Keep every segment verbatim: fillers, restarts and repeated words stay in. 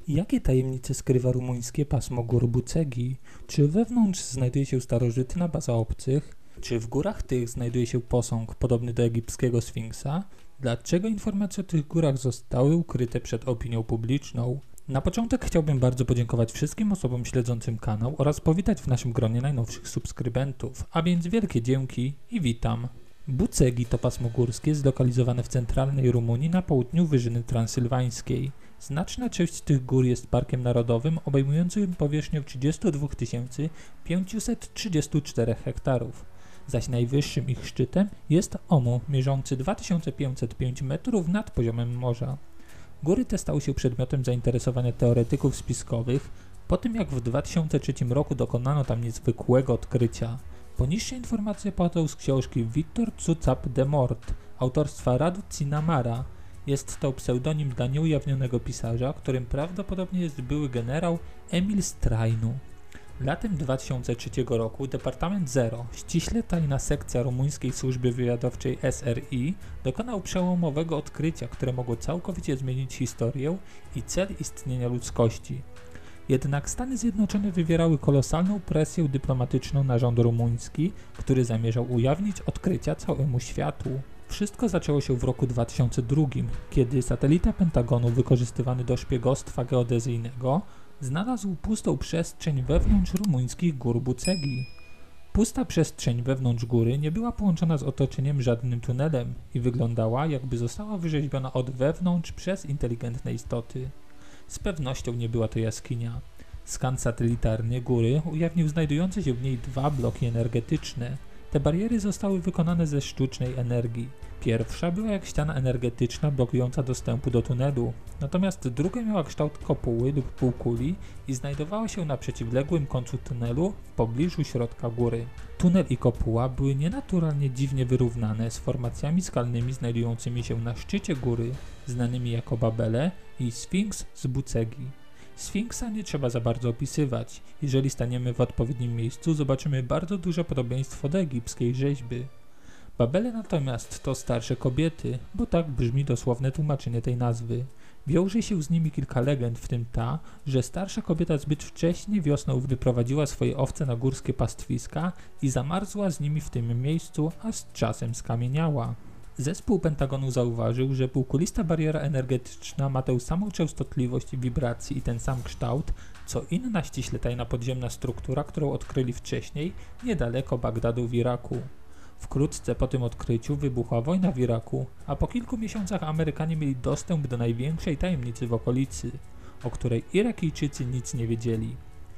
Jakie tajemnice skrywa rumuńskie pasmo gór Bucegi? Czy wewnątrz znajduje się starożytna baza obcych? Czy w górach tych znajduje się posąg podobny do egipskiego Sfinksa? Dlaczego informacje o tych górach zostały ukryte przed opinią publiczną? Na początek chciałbym bardzo podziękować wszystkim osobom śledzącym kanał oraz powitać w naszym gronie najnowszych subskrybentów, a więc wielkie dzięki i witam. Bucegi to pasmo górskie zlokalizowane w centralnej Rumunii na południu Wyżyny Transylwańskiej. Znaczna część tych gór jest parkiem narodowym obejmującym powierzchnię trzydzieści dwa tysiące pięćset trzydzieści cztery hektarów, zaś najwyższym ich szczytem jest Omu, mierzący dwa tysiące pięćset pięć metrów nad poziomem morza. Góry te stały się przedmiotem zainteresowania teoretyków spiskowych po tym, jak w dwa tysiące trzecim roku dokonano tam niezwykłego odkrycia. Poniższe informacje pochodzą z książki Victor Cucap de Mort autorstwa Radu Cinamara. Jest to pseudonim dla nieujawnionego pisarza, którym prawdopodobnie jest były generał Emil Strainu. Latem dwa tysiące trzeciego roku Departament Zero, ściśle tajna sekcja rumuńskiej służby wywiadowczej S R I, dokonał przełomowego odkrycia, które mogło całkowicie zmienić historię i cel istnienia ludzkości. Jednak Stany Zjednoczone wywierały kolosalną presję dyplomatyczną na rząd rumuński, który zamierzał ujawnić odkrycia całemu światu. Wszystko zaczęło się w roku dwa tysiące drugim, kiedy satelita Pentagonu wykorzystywany do szpiegostwa geodezyjnego znalazł pustą przestrzeń wewnątrz rumuńskich gór Bucegi. Pusta przestrzeń wewnątrz góry nie była połączona z otoczeniem żadnym tunelem i wyglądała, jakby została wyrzeźbiona od wewnątrz przez inteligentne istoty. Z pewnością nie była to jaskinia. Skan satelitarny góry ujawnił znajdujące się w niej dwa bloki energetyczne. Te bariery zostały wykonane ze sztucznej energii. Pierwsza była jak ściana energetyczna blokująca dostępu do tunelu, natomiast druga miała kształt kopuły lub półkuli i znajdowała się na przeciwległym końcu tunelu w pobliżu środka góry. Tunel i kopuła były nienaturalnie dziwnie wyrównane z formacjami skalnymi znajdującymi się na szczycie góry, znanymi jako Babele i Sfinks z Bucegi. Sfinksa nie trzeba za bardzo opisywać. Jeżeli staniemy w odpowiednim miejscu, zobaczymy bardzo duże podobieństwo do egipskiej rzeźby. Babele natomiast to starsze kobiety, bo tak brzmi dosłowne tłumaczenie tej nazwy. Wiąże się z nimi kilka legend, w tym ta, że starsza kobieta zbyt wcześnie wiosną wyprowadziła swoje owce na górskie pastwiska i zamarzła z nimi w tym miejscu, a z czasem skamieniała. Zespół Pentagonu zauważył, że półkulista bariera energetyczna ma tę samą częstotliwość wibracji i ten sam kształt, co inna ściśle tajna podziemna struktura, którą odkryli wcześniej niedaleko Bagdadu w Iraku. Wkrótce po tym odkryciu wybuchła wojna w Iraku, a po kilku miesiącach Amerykanie mieli dostęp do największej tajemnicy w okolicy, o której Irakijczycy nic nie wiedzieli.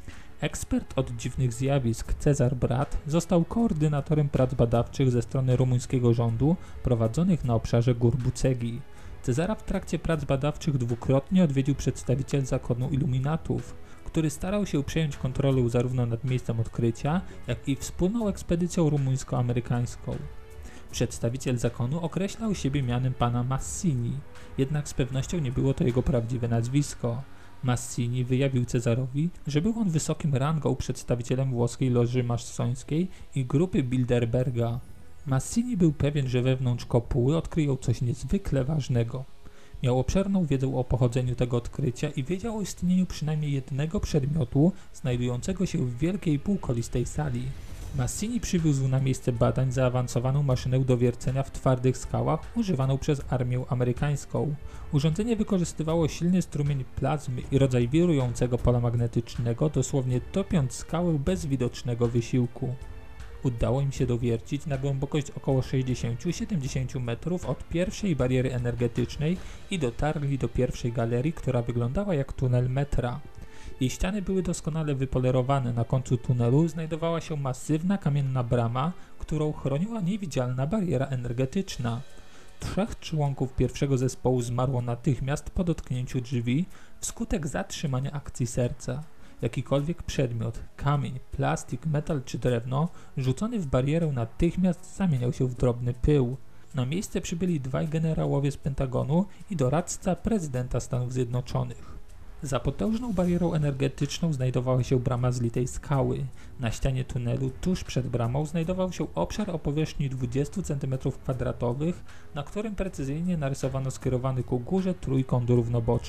Ekspert od dziwnych zjawisk Cezar Brat został koordynatorem prac badawczych ze strony rumuńskiego rządu prowadzonych na obszarze gór Bucegi. Cezara w trakcie prac badawczych dwukrotnie odwiedził przedstawiciel zakonu iluminatów, który starał się przejąć kontrolę zarówno nad miejscem odkrycia, jak i wspólną ekspedycją rumuńsko-amerykańską. Przedstawiciel zakonu określał siebie mianem pana Massini, jednak z pewnością nie było to jego prawdziwe nazwisko. Massini wyjawił Cezarowi, że był on wysokim rangą przedstawicielem włoskiej loży masońskiej i grupy Bilderberga. Massini był pewien, że wewnątrz kopuły odkryją coś niezwykle ważnego. Miał obszerną wiedzę o pochodzeniu tego odkrycia i wiedział o istnieniu przynajmniej jednego przedmiotu znajdującego się w wielkiej półkolistej sali. Massini przywiózł na miejsce badań zaawansowaną maszynę do wiercenia w twardych skałach używaną przez armię amerykańską. Urządzenie wykorzystywało silny strumień plazmy i rodzaj wirującego pola magnetycznego, dosłownie topiąc skałę bez widocznego wysiłku. Udało im się dowiercić na głębokość około sześćdziesiąt do siedemdziesięciu metrów od pierwszej bariery energetycznej i dotarli do pierwszej galerii, która wyglądała jak tunel metra. Jej ściany były doskonale wypolerowane. Na końcu tunelu znajdowała się masywna kamienna brama, którą chroniła niewidzialna bariera energetyczna. Trzech członków pierwszego zespołu zmarło natychmiast po dotknięciu drzwi wskutek zatrzymania akcji serca. Jakikolwiek przedmiot, kamień, plastik, metal czy drewno rzucony w barierę natychmiast zamieniał się w drobny pył. Na miejsce przybyli dwaj generałowie z Pentagonu i doradca prezydenta Stanów Zjednoczonych. Za potężną barierą energetyczną znajdowała się brama z litej skały. Na ścianie tunelu tuż przed bramą znajdował się obszar o powierzchni dwudziestu centymetrów kwadratowych, na którym precyzyjnie narysowano skierowany ku górze trójkąt równoboczny.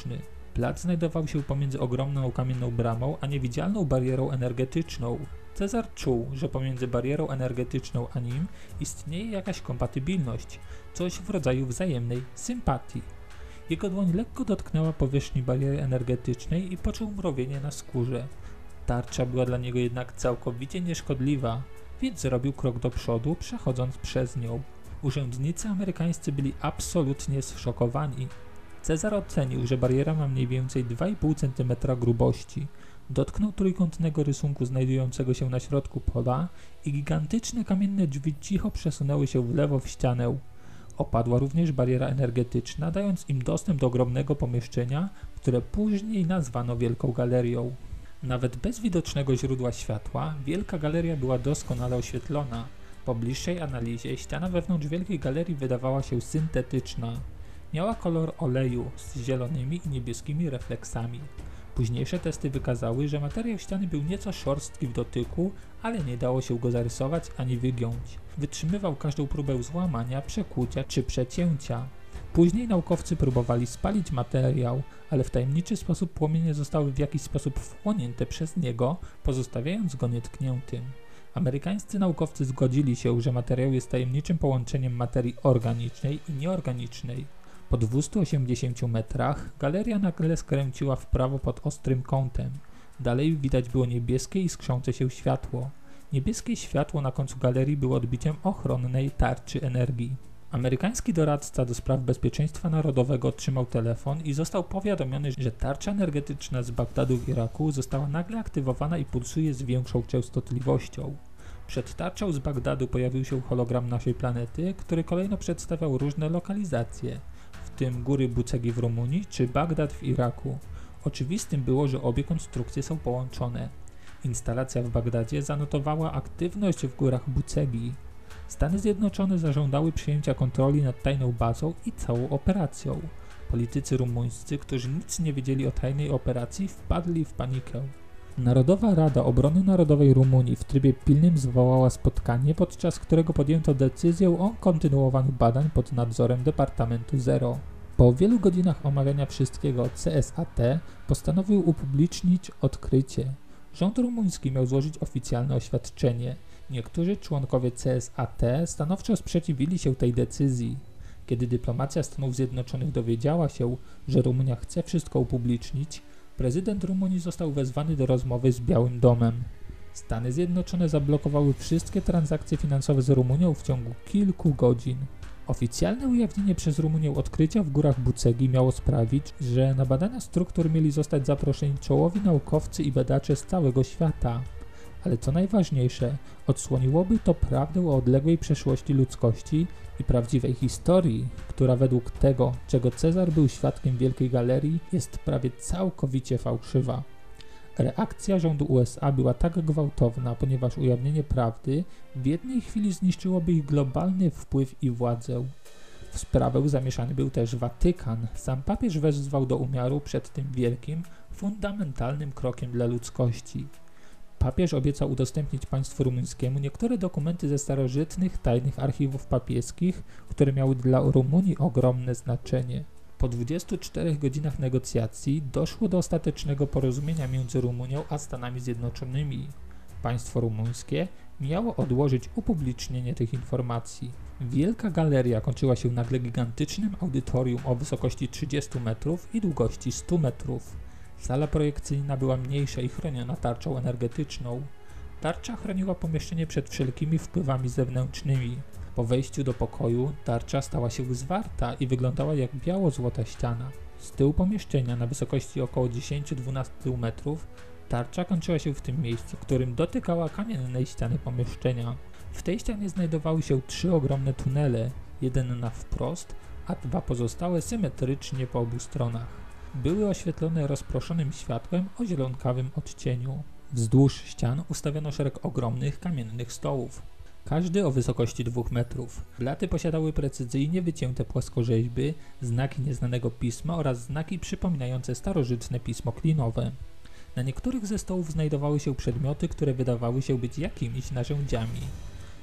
Plac znajdował się pomiędzy ogromną kamienną bramą a niewidzialną barierą energetyczną. Cezar czuł, że pomiędzy barierą energetyczną a nim istnieje jakaś kompatybilność, coś w rodzaju wzajemnej sympatii. Jego dłoń lekko dotknęła powierzchni bariery energetycznej i poczuł mrowienie na skórze. Tarcza była dla niego jednak całkowicie nieszkodliwa, więc zrobił krok do przodu, przechodząc przez nią. Urzędnicy amerykańscy byli absolutnie zszokowani. Cezar ocenił, że bariera ma mniej więcej dwa i pół centymetra grubości. Dotknął trójkątnego rysunku znajdującego się na środku pola i gigantyczne kamienne drzwi cicho przesunęły się w lewo w ścianę. Opadła również bariera energetyczna, dając im dostęp do ogromnego pomieszczenia, które później nazwano Wielką Galerią. Nawet bez widocznego źródła światła, Wielka Galeria była doskonale oświetlona. Po bliższej analizie ściana wewnątrz Wielkiej Galerii wydawała się syntetyczna. Miała kolor oleju z zielonymi i niebieskimi refleksami. Późniejsze testy wykazały, że materiał ściany był nieco szorstki w dotyku, ale nie dało się go zarysować ani wygiąć. Wytrzymywał każdą próbę złamania, przekłucia czy przecięcia. Później naukowcy próbowali spalić materiał, ale w tajemniczy sposób płomienie zostały w jakiś sposób wchłonięte przez niego, pozostawiając go nietkniętym. Amerykańscy naukowcy zgodzili się, że materiał jest tajemniczym połączeniem materii organicznej i nieorganicznej. Po dwustu osiemdziesięciu metrach galeria nagle skręciła w prawo pod ostrym kątem. Dalej widać było niebieskie i skrzące się światło. Niebieskie światło na końcu galerii było odbiciem ochronnej tarczy energii. Amerykański doradca do spraw bezpieczeństwa narodowego otrzymał telefon i został powiadomiony, że tarcza energetyczna z Bagdadu w Iraku została nagle aktywowana i pulsuje z większą częstotliwością. Przed tarczą z Bagdadu pojawił się hologram naszej planety, który kolejno przedstawiał różne lokalizacje, w tym góry Bucegi w Rumunii czy Bagdad w Iraku. Oczywistym było, że obie konstrukcje są połączone. Instalacja w Bagdadzie zanotowała aktywność w górach Bucegi. Stany Zjednoczone zażądały przejęcia kontroli nad tajną bazą i całą operacją. Politycy rumuńscy, którzy nic nie wiedzieli o tajnej operacji, wpadli w panikę. Narodowa Rada Obrony Narodowej Rumunii w trybie pilnym zwołała spotkanie, podczas którego podjęto decyzję o kontynuowaniu badań pod nadzorem Departamentu Zero. Po wielu godzinach omawiania wszystkiego C S A T postanowił upublicznić odkrycie. Rząd rumuński miał złożyć oficjalne oświadczenie. Niektórzy członkowie C S A T stanowczo sprzeciwili się tej decyzji. Kiedy dyplomacja Stanów Zjednoczonych dowiedziała się, że Rumunia chce wszystko upublicznić, prezydent Rumunii został wezwany do rozmowy z Białym Domem. Stany Zjednoczone zablokowały wszystkie transakcje finansowe z Rumunią w ciągu kilku godzin. Oficjalne ujawnienie przez Rumunię odkrycia w górach Bucegi miało sprawić, że na badania struktur mieli zostać zaproszeni czołowi naukowcy i badacze z całego świata. Ale co najważniejsze, odsłoniłoby to prawdę o odległej przeszłości ludzkości i prawdziwej historii, która według tego, czego Cezar był świadkiem Wielkiej Galerii, jest prawie całkowicie fałszywa. Reakcja rządu U S A była tak gwałtowna, ponieważ ujawnienie prawdy w jednej chwili zniszczyłoby ich globalny wpływ i władzę. W sprawę zamieszany był też Watykan. Sam papież wezwał do umiaru przed tym wielkim, fundamentalnym krokiem dla ludzkości. Papież obiecał udostępnić państwu rumuńskiemu niektóre dokumenty ze starożytnych, tajnych archiwów papieskich, które miały dla Rumunii ogromne znaczenie. Po dwudziestu czterech godzinach negocjacji doszło do ostatecznego porozumienia między Rumunią a Stanami Zjednoczonymi. Państwo rumuńskie miało odłożyć upublicznienie tych informacji. Wielka Galeria kończyła się nagle gigantycznym audytorium o wysokości trzydziestu metrów i długości stu metrów. Sala projekcyjna była mniejsza i chroniona tarczą energetyczną. Tarcza chroniła pomieszczenie przed wszelkimi wpływami zewnętrznymi. Po wejściu do pokoju tarcza stała się zwarta i wyglądała jak biało-złota ściana. Z tyłu pomieszczenia na wysokości około dziesięć do dwunastu metrów tarcza kończyła się w tym miejscu, w którym dotykała kamiennej ściany pomieszczenia. W tej ścianie znajdowały się trzy ogromne tunele, jeden na wprost, a dwa pozostałe symetrycznie po obu stronach. Były oświetlone rozproszonym światłem o zielonkawym odcieniu. Wzdłuż ścian ustawiono szereg ogromnych kamiennych stołów, każdy o wysokości dwóch metrów. Blaty posiadały precyzyjnie wycięte płaskorzeźby, znaki nieznanego pisma oraz znaki przypominające starożytne pismo klinowe. Na niektórych ze stołów znajdowały się przedmioty, które wydawały się być jakimiś narzędziami.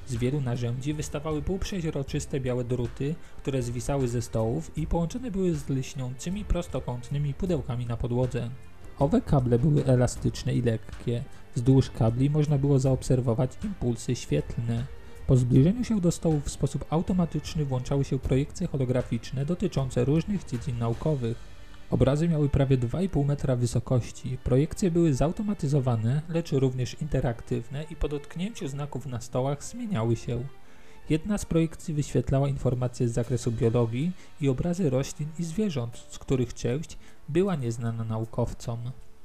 Z wielu narzędzi wystawały półprzeźroczyste białe druty, które zwisały ze stołów i połączone były z lśniącymi prostokątnymi pudełkami na podłodze. Owe kable były elastyczne i lekkie. Wzdłuż kabli można było zaobserwować impulsy świetlne. Po zbliżeniu się do stołów w sposób automatyczny włączały się projekcje holograficzne dotyczące różnych dziedzin naukowych. Obrazy miały prawie dwa i pół metra wysokości. Projekcje były zautomatyzowane, lecz również interaktywne i po dotknięciu znaków na stołach zmieniały się. Jedna z projekcji wyświetlała informacje z zakresu biologii i obrazy roślin i zwierząt, z których część była nieznana naukowcom.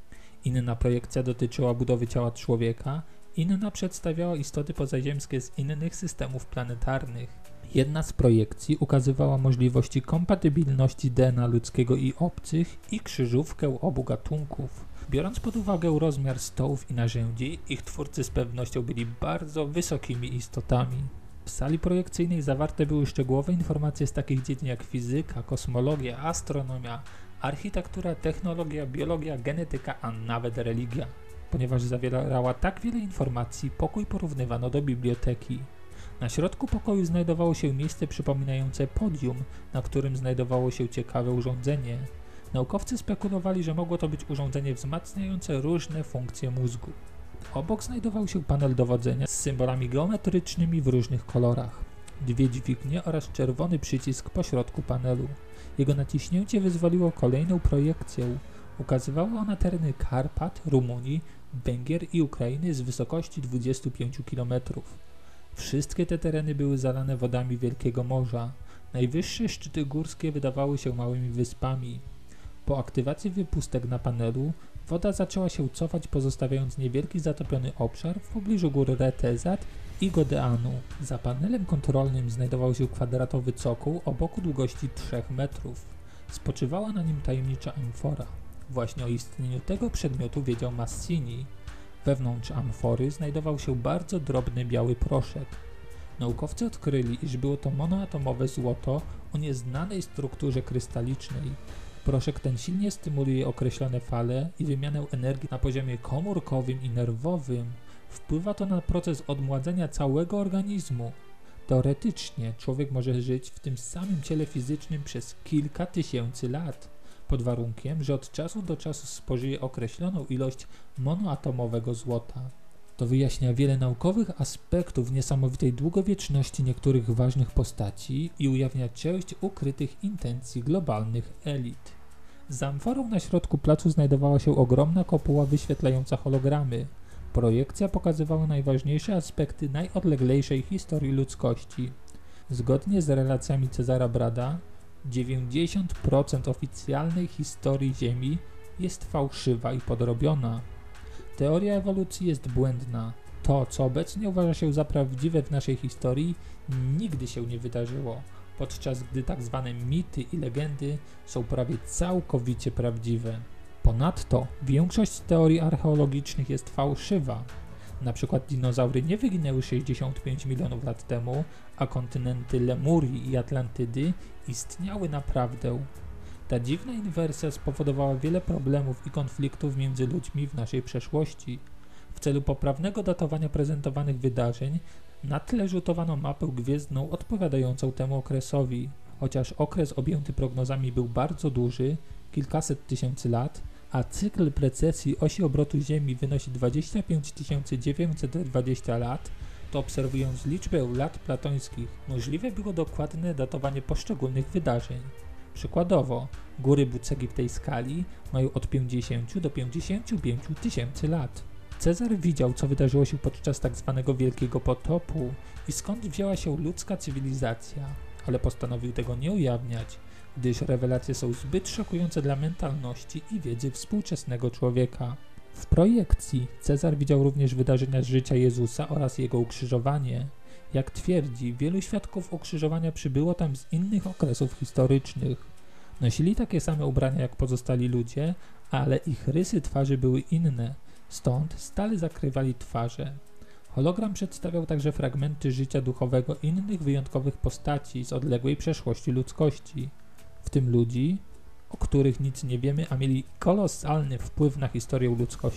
Inna projekcja dotyczyła budowy ciała człowieka, inna przedstawiała istoty pozaziemskie z innych systemów planetarnych. Jedna z projekcji ukazywała możliwości kompatybilności D N A ludzkiego i obcych i krzyżówkę obu gatunków. Biorąc pod uwagę rozmiar stołów i narzędzi, ich twórcy z pewnością byli bardzo wysokimi istotami. W sali projekcyjnej zawarte były szczegółowe informacje z takich dziedzin jak fizyka, kosmologia, astronomia, architektura, technologia, biologia, genetyka, a nawet religia. Ponieważ zawierała tak wiele informacji, pokój porównywano do biblioteki. Na środku pokoju znajdowało się miejsce przypominające podium, na którym znajdowało się ciekawe urządzenie. Naukowcy spekulowali, że mogło to być urządzenie wzmacniające różne funkcje mózgu. Obok znajdował się panel dowodzenia z symbolami geometrycznymi w różnych kolorach, dwie dźwignie oraz czerwony przycisk pośrodku panelu. Jego naciśnięcie wyzwoliło kolejną projekcję. Ukazywała ona tereny Karpat, Rumunii, Węgier i Ukrainy z wysokości dwudziestu pięciu kilometrów. Wszystkie te tereny były zalane wodami Wielkiego Morza. Najwyższe szczyty górskie wydawały się małymi wyspami. Po aktywacji wypustek na panelu woda zaczęła się cofać, pozostawiając niewielki zatopiony obszar w pobliżu gór Retezat i Godeanu. Za panelem kontrolnym znajdował się kwadratowy cokół o boku długości trzech metrów. Spoczywała na nim tajemnicza amfora. Właśnie o istnieniu tego przedmiotu wiedział Massini. Wewnątrz amfory znajdował się bardzo drobny biały proszek. Naukowcy odkryli, iż było to monoatomowe złoto o nieznanej strukturze krystalicznej. Proszek ten silnie stymuluje określone fale i wymianę energii na poziomie komórkowym i nerwowym. Wpływa to na proces odmładzenia całego organizmu. Teoretycznie człowiek może żyć w tym samym ciele fizycznym przez kilka tysięcy lat, pod warunkiem, że od czasu do czasu spożyje określoną ilość monoatomowego złota. To wyjaśnia wiele naukowych aspektów niesamowitej długowieczności niektórych ważnych postaci i ujawnia część ukrytych intencji globalnych elit. Za amforą na środku placu znajdowała się ogromna kopuła wyświetlająca hologramy. Projekcja pokazywała najważniejsze aspekty najodleglejszej historii ludzkości. Zgodnie z relacjami Cezara Brada, dziewięćdziesiąt procent oficjalnej historii Ziemi jest fałszywa i podrobiona. Teoria ewolucji jest błędna. To, co obecnie uważa się za prawdziwe w naszej historii, nigdy się nie wydarzyło, podczas gdy tak zwane mity i legendy są prawie całkowicie prawdziwe. Ponadto większość teorii archeologicznych jest fałszywa. Na przykład dinozaury nie wyginęły sześćdziesiąt pięć milionów lat temu, a kontynenty Lemurii i Atlantydy istniały naprawdę. Ta dziwna inwersja spowodowała wiele problemów i konfliktów między ludźmi w naszej przeszłości. W celu poprawnego datowania prezentowanych wydarzeń na tle rzutowano mapę gwiezdną odpowiadającą temu okresowi. Chociaż okres objęty prognozami był bardzo duży, kilkaset tysięcy lat, a cykl precesji osi obrotu Ziemi wynosi dwadzieścia pięć tysięcy dziewięćset dwadzieścia lat, to obserwując liczbę lat platońskich, możliwe było dokładne datowanie poszczególnych wydarzeń. Przykładowo, góry Bucegi w tej skali mają od pięćdziesięciu do pięćdziesięciu pięciu tysięcy lat. Cezar widział, co wydarzyło się podczas tzw. Wielkiego Potopu i skąd wzięła się ludzka cywilizacja, ale postanowił tego nie ujawniać, gdyż rewelacje są zbyt szokujące dla mentalności i wiedzy współczesnego człowieka. W projekcji Cezar widział również wydarzenia z życia Jezusa oraz jego ukrzyżowanie. Jak twierdzi, wielu świadków ukrzyżowania przybyło tam z innych okresów historycznych. Nosili takie same ubrania jak pozostali ludzie, ale ich rysy twarzy były inne, stąd stale zakrywali twarze. Hologram przedstawiał także fragmenty życia duchowego innych wyjątkowych postaci z odległej przeszłości ludzkości, w tym ludzi, o których nic nie wiemy, a mieli kolosalny wpływ na historię ludzkości.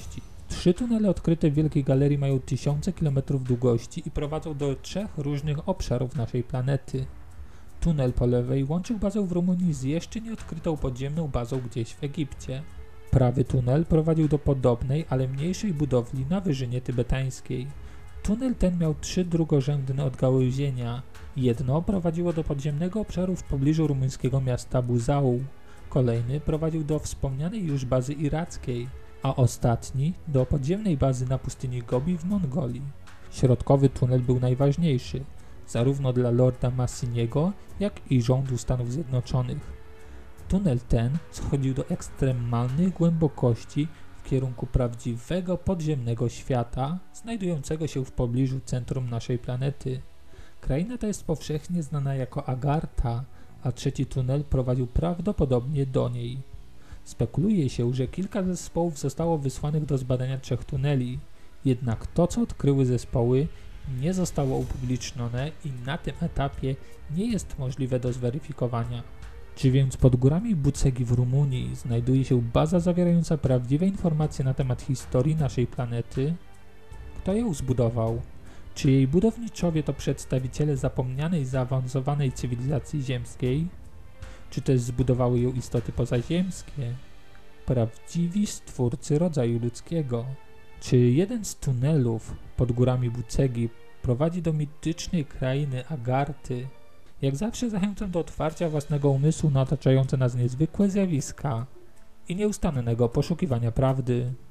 Trzy tunele odkryte w Wielkiej Galerii mają tysiące kilometrów długości i prowadzą do trzech różnych obszarów naszej planety. Tunel po lewej łączył bazę w Rumunii z jeszcze nieodkrytą podziemną bazą gdzieś w Egipcie. Prawy tunel prowadził do podobnej, ale mniejszej budowli na wyżynie tybetańskiej. Tunel ten miał trzy drugorzędne odgałęzienia. Jedno prowadziło do podziemnego obszaru w pobliżu rumuńskiego miasta Buzău, kolejny prowadził do wspomnianej już bazy irackiej, a ostatni do podziemnej bazy na pustyni Gobi w Mongolii. Środkowy tunel był najważniejszy, zarówno dla Lorda Massiniego, jak i rządu Stanów Zjednoczonych. Tunel ten schodził do ekstremalnych głębokości w kierunku prawdziwego podziemnego świata, znajdującego się w pobliżu centrum naszej planety. Kraina ta jest powszechnie znana jako Agartha, a trzeci tunel prowadził prawdopodobnie do niej. Spekuluje się, że kilka zespołów zostało wysłanych do zbadania trzech tuneli, jednak to, co odkryły zespoły, nie zostało upublicznione i na tym etapie nie jest możliwe do zweryfikowania. Czy więc pod górami Bucegi w Rumunii znajduje się baza zawierająca prawdziwe informacje na temat historii naszej planety? Kto ją zbudował? Czy jej budowniczowie to przedstawiciele zapomnianej, zaawansowanej cywilizacji ziemskiej? Czy też zbudowały ją istoty pozaziemskie? Prawdziwi stwórcy rodzaju ludzkiego? Czy jeden z tunelów pod górami Bucegi prowadzi do mitycznej krainy Agarthy? Jak zawsze zachęcam do otwarcia własnego umysłu na otaczające nas niezwykłe zjawiska i nieustannego poszukiwania prawdy.